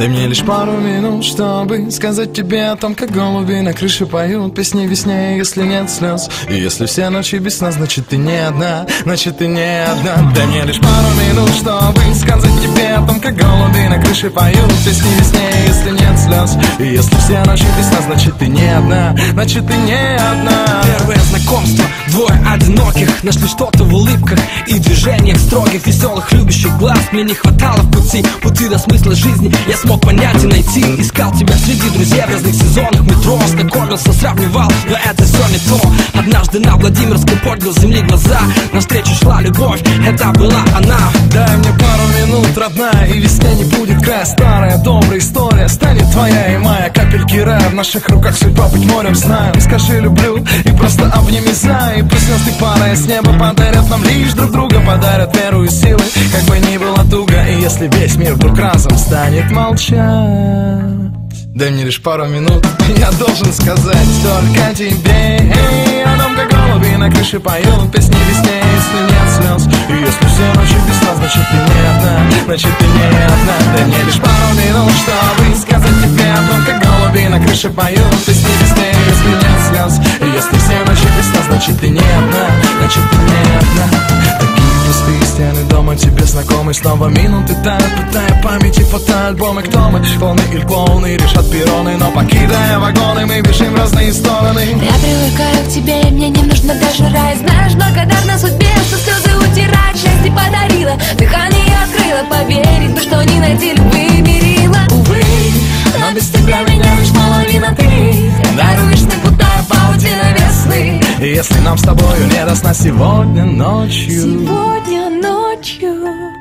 Дай мне лишь пару минут, чтобы сказать тебе о том, как голуби на крыше поют песни весне, если нет слез. И если все ночи без сна, значит ты не одна, значит ты не одна. Дай мне лишь пару минут, чтобы сказать тебе о том, как голуби на крыше поют песни весне, если нет слез. И если все ночи без сна, значит ты не одна, значит ты не одна. Первое знакомство, двое одиноких нашли что-то в улыбках и движениях строгих, веселых, любящих глаз. Мне не хватало в пути до смысла жизни. Я смог понять и найти. Искал тебя среди друзей в разных сезонах метро. Знакомился, сравнивал, но это все не то. Однажды на Владимирском поднял земли глаза. Навстречу шла любовь, это была она. Дай мне пару минут, родная, и весне не будет края. Старая добрая история станет твоя и моя. Капельки рая в наших руках, судьба быть морем знаем. Скажи люблю и просто обними за. И пусть звезды падая с неба подарят нам лишь друг друга, подарят веру и силы, как бы ни было туго. И если весь мир вдруг разом станет молчать, дай мне лишь пару минут, я должен сказать только тебе. Эй, о том, как голуби на крыше поют песни весне, если нет слез. И если все ночи без сна, значит ты не одна, значит ты не одна. Дай мне лишь пару минут, чтобы сказать тебе о том, как голуби на крыше поют песни весне, если нет слез. И если все ночи без сна, значит ты не одна, значит ты не одна. Такие пустые стены дома тебе знакомы. Снова минуты тают, питая память и фотоальбомы. Кто мы, клоуны или клоуны, решат перроны. Но покидая вагоны, мы бежим в разные стороны. Я привыкаю к тебе, и мне не нужно даже рай. Знаешь, благодарна судьбе, что слезы утирать счастье подарила, дыхание открыла, поверить, что не найти любви мерила. Увы, но без тебя меня лишь половина ты. Даруешь мне путая паутина весны. И если нам с тобою не до сна сегодня ночью, сегодня ночью,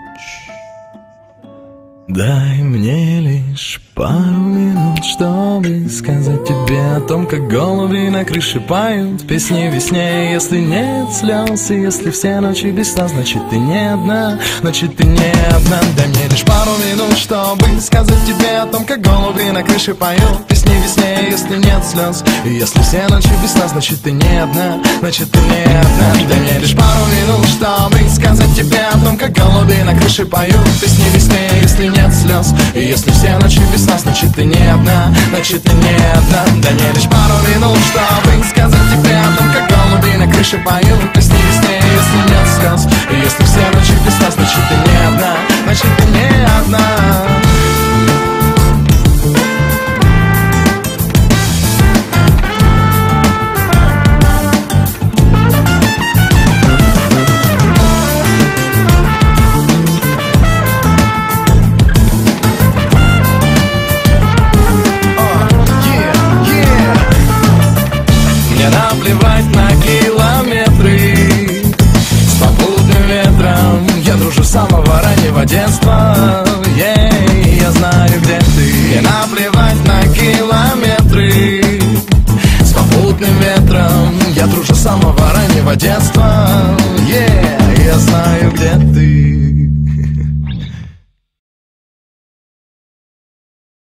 дай мне лишь пару минут, чтобы сказать тебе о том, как голуби на крыше поют песни весне, если нет слез. И если все ночи без сна, значит ты не одна, значит ты не одна. Дай мне лишь пару минут, чтобы сказать тебе о том, как голуби на крыше поют песни весне, если нет слез. И если все ночи без сна, значит ты не одна, значит ты не одна. Дай мне лишь пару минут, чтобы сказать тебе о том, как голуби на крыше поют песни весне, если нет слез. И если все ночи без сна, значит ты не одна, значит ты не одна. Дай мне лишь пару минут, чтобы сказать тебе о том, как голуби на крыше поют песни весне, если нет слез. И если все ночи без сна, значит ты не одна, значит ты не одна. Наплевать на километры с попутным ветром. Я дружу с самого раннего детства. Я знаю, где ты. Мне наплевать на километры с попутным ветром. Я дружу с самого раннего детства.